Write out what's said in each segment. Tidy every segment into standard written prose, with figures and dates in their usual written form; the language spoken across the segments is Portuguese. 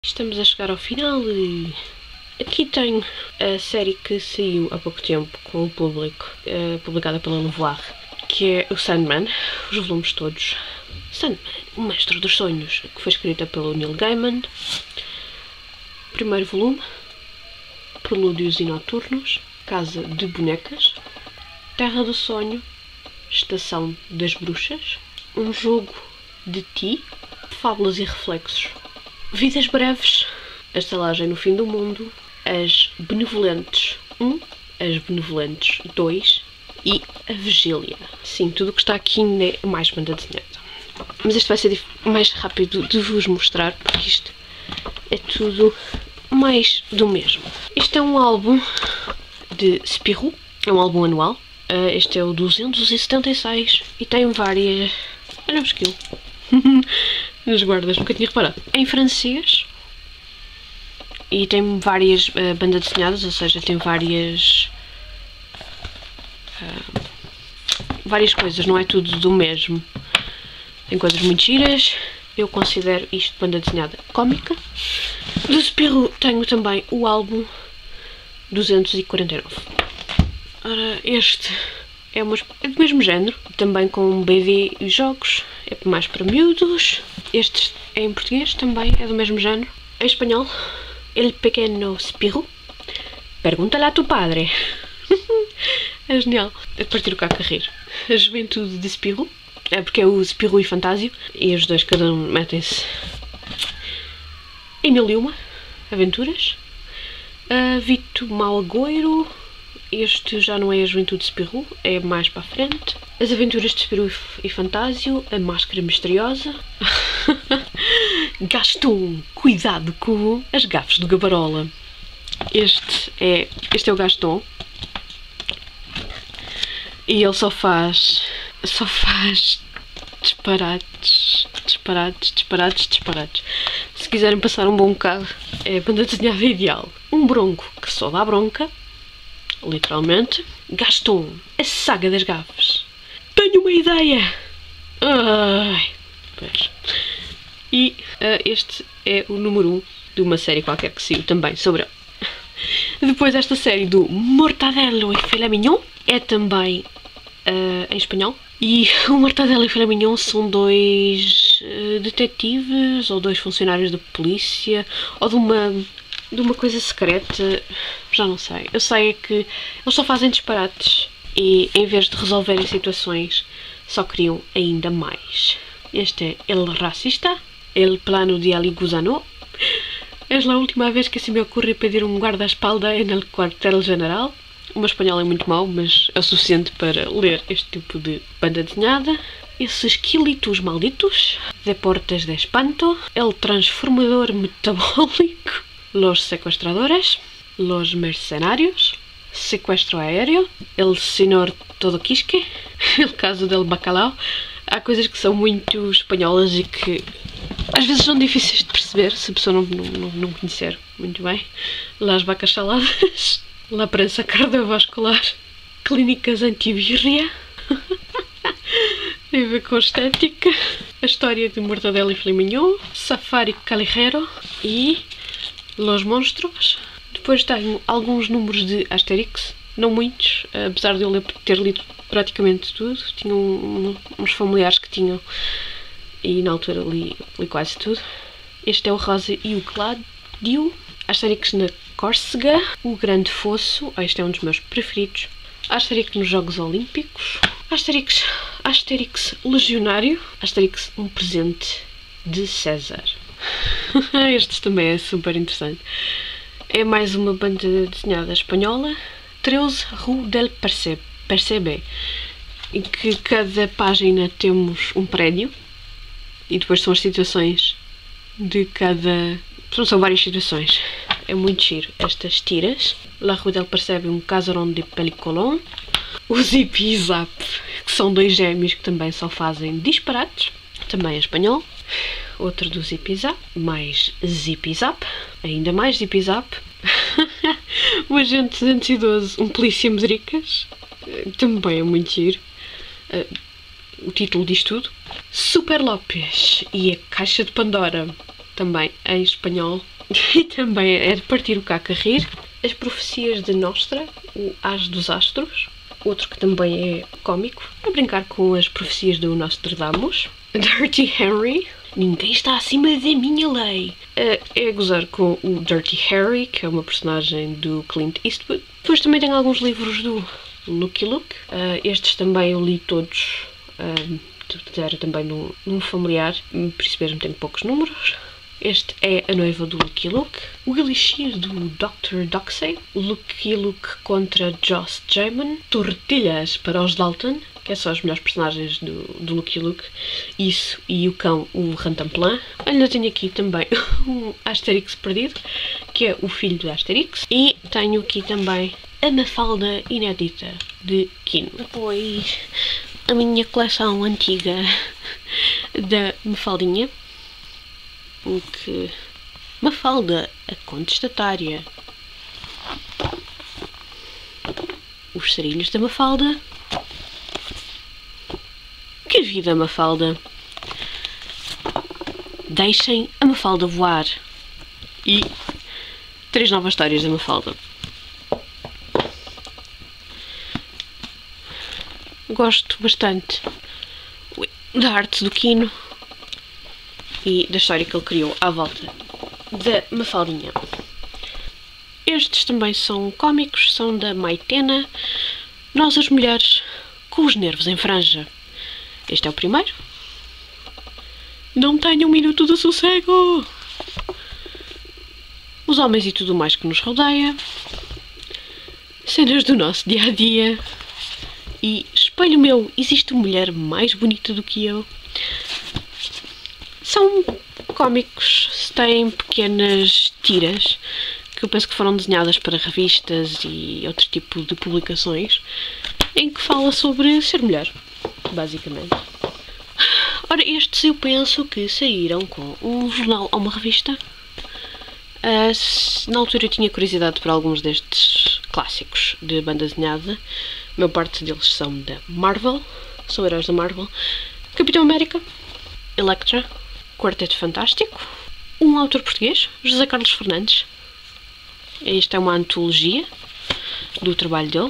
Estamos a chegar ao final e aqui tenho a série que saiu há pouco tempo com o público, publicada pela Novoar, que é o Sandman, os volumes todos. Sandman, o Mestre dos Sonhos, que foi escrita pelo Neil Gaiman. Primeiro volume, Prelúdios e Noturnos, Casa de Bonecas, Terra do Sonho, Estação das Bruxas, Um Jogo de Ti, Fábulas e Reflexos, Vidas Breves, A Estalagem no Fim do Mundo, As Benevolentes 1, As Benevolentes 2 e A Vigília. Sim, tudo o que está aqui ainda é mais banda desenhada. Mas este vai ser mais rápido de vos mostrar, porque isto é tudo mais do mesmo. Este é um álbum de Spirou, é um álbum anual. Este é o 276 e tem várias... Olha o esquilo. Nas guardas, nunca tinha reparado. Em francês. E tem várias bandas desenhadas, ou seja, tem várias coisas, não é tudo do mesmo. Tem coisas muito giras. Eu considero isto banda desenhada cómica. Do Spirou tenho também o álbum 249. Ora, este é do mesmo género, também com BD e jogos, é mais para miúdos. Este é em português, também é do mesmo género. Em espanhol, El Pequeno Spirou, Pergunta-lhe a tu padre. É genial. A partir do cá a rir. A Juventude de Spirou, é porque é o Spirou e Fantásio, e os dois cada um metem-se em 1001 aventuras. Vito Malgoiro. Este já não é a Juventude de Spirou, é mais para a frente. As Aventuras de Spirou e Fantásio, A Máscara Misteriosa. Gaston, cuidado com as gafes do Gabarola. Este é o Gaston. E ele só faz disparates. Se quiserem passar um bom bocado, é a banda desenhada ideal. Um bronco que só dá bronca. Literalmente. Gaston, a saga das gafes. Tenho uma ideia! Ai, pois. E este é o número 1 de uma série qualquer que saiu também sobre ele. Depois esta série do Mortadelo e Filé Mignon é também em espanhol. E o Mortadelo e Filé Mignon são dois detetives ou dois funcionários da polícia ou de uma coisa secreta, já não sei. Eu sei é que eles só fazem disparates e em vez de resolverem situações só criam ainda mais. Este é El Racista, El Plano de Ali Gusano. Es la última vez que se me ocurre pedir um guarda-espalda en el cuartel general. O meu espanhol é muito mau, mas é o suficiente para ler este tipo de banda desenhada. Esses quilitos malditos, Deportes de Espanto, El Transformador Metabólico, Los Secuestradores, Los Mercenarios, Secuestro Aéreo, El Senhor Todoquisque, El Caso del Bacalao. Há coisas que são muito espanholas e que às vezes são difíceis de perceber se a pessoa não conhecer muito bem. Las Vacas Saladas, La Prensa Cardiovascular, Clínicas Antibirria, tem a ver com estética, A História de Mortadelo e Filé Mignon, Safari Callejero e Los Monstros. Depois tenho alguns números de Asterix, não muitos, apesar de eu ter lido praticamente tudo. Tinha uns familiares que tinham e na altura li quase tudo. Este é o Rosa e o Cláudio, Asterix na Córcega, O Grande Fosso, este é um dos meus preferidos, Asterix nos Jogos Olímpicos, Asterix Legionário, Asterix Um Presente de César. Este também é super interessante. É mais uma banda desenhada espanhola, 13 Rue del Percebe, em que cada página temos um prédio e depois são as situações de cada... São várias situações. É muito giro. Estas tiras. La Rue del Percebe, um casaron de pelicolón. O Zip e Zap, que são dois gêmeos que também só fazem disparates, também em espanhol. Outro do Zip e Zap, mais Zip e Zap, ainda mais Zip e Zap. O Agente 212, um polícia medricas, também é muito giro. O título diz tudo. Super López e a Caixa de Pandora. também em espanhol, e também é de partir o caco a rir. As Profecias de Nostra, o As dos Astros, outro que também é cómico, a brincar com as profecias do Nostradamus. Dirty Harry, ninguém está acima da minha lei. É gozar com o Dirty Harry, que é uma personagem do Clint Eastwood. Depois também tem alguns livros do Lucky Luke. Estes também eu li todos. Era também num familiar, por isso mesmo tenho poucos números. Este é a noiva do Lucky Luke. O Elixir do Dr. Doxey. Lucky Luke contra Joss Jamin. Tortilhas para os Dalton, que são os melhores personagens do Lucky Luke. Isso e o cão, o Rantanplan. Ainda tenho aqui também um Asterix perdido, que é o filho do Asterix. E tenho aqui também a Mafalda inédita de Quino. Depois a minha coleção antiga da Mafaldinha. Mafalda, a contestatária. Os sarilhos da Mafalda. Que vida, Mafalda! Deixem a Mafalda voar. E 3 novas histórias da Mafalda. Gosto bastante da arte do Quino e da história que ele criou à volta da Mafaldinha. Estes também são cómicos, são da Maitena. Nós, as mulheres, com os nervos em franja. Este é o primeiro. Não tenho um minuto de sossego. Os homens e tudo mais que nos rodeia. Cenas do nosso dia-a-dia. E espelho meu, existe uma mulher mais bonita do que eu. São cómicos, têm pequenas tiras que eu penso que foram desenhadas para revistas e outro tipo de publicações, em que fala sobre ser mulher, basicamente. Ora, estes eu penso que saíram com um jornal ou uma revista. Na altura eu tinha curiosidade por alguns destes clássicos de banda desenhada. A maior parte deles são da Marvel, são heróis da Marvel. Capitão América, Elektra, Quarteto Fantástico, um autor português, José Carlos Fernandes. Esta é uma antologia do trabalho dele.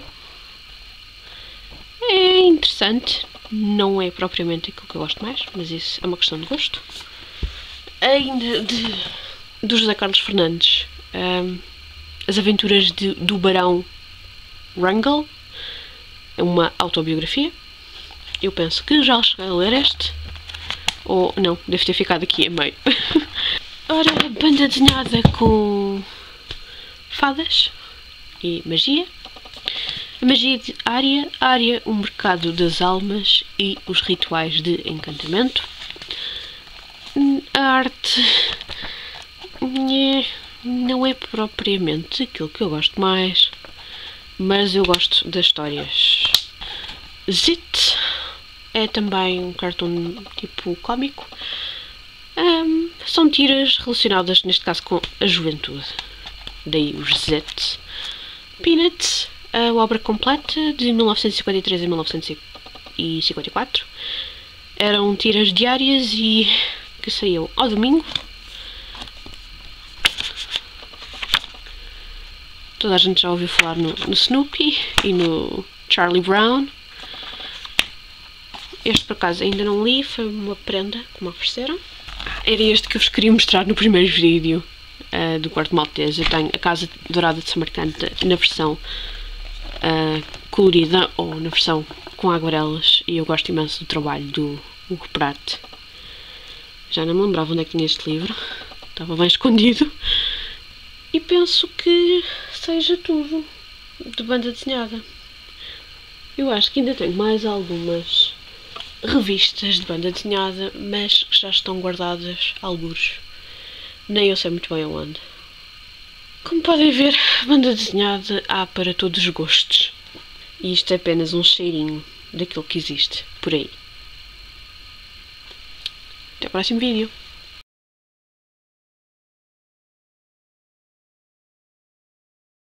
É interessante, não é propriamente aquilo que eu gosto mais, mas isso é uma questão de gosto. Ainda do José Carlos Fernandes, As Aventuras do Barão Wrangel, é uma autobiografia. Eu penso que já cheguei a ler este. Ou não, deve ter ficado aqui a meio. Ora, banda desenhada com fadas e magia. A magia de Ária, o mercado das almas e os rituais de encantamento. A arte não é propriamente aquilo que eu gosto mais, mas eu gosto das histórias. Zit é também um cartoon tipo cómico. São tiras relacionadas, neste caso, com a juventude. Daí os Zet. Peanuts, a obra completa de 1953 a 1954. Eram tiras diárias e que saíam ao domingo. Toda a gente já ouviu falar no Snoopy e no Charlie Brown. Este, por acaso, ainda não li, foi uma prenda que me ofereceram. Era este que eu vos queria mostrar no primeiro vídeo do Quarto Maltese. Eu tenho a Casa Dourada de Samarcanda na versão colorida ou na versão com aguarelas, e eu gosto imenso do trabalho do Hugo Pratt. Já não me lembrava onde é que tinha este livro, estava bem escondido. E penso que seja tudo de banda desenhada. Eu acho que ainda tenho mais algumas revistas de banda desenhada, mas que já estão guardadas algures. Nem eu sei muito bem aonde. Como podem ver, banda desenhada há para todos os gostos. E isto é apenas um cheirinho daquilo que existe por aí. Até o próximo vídeo.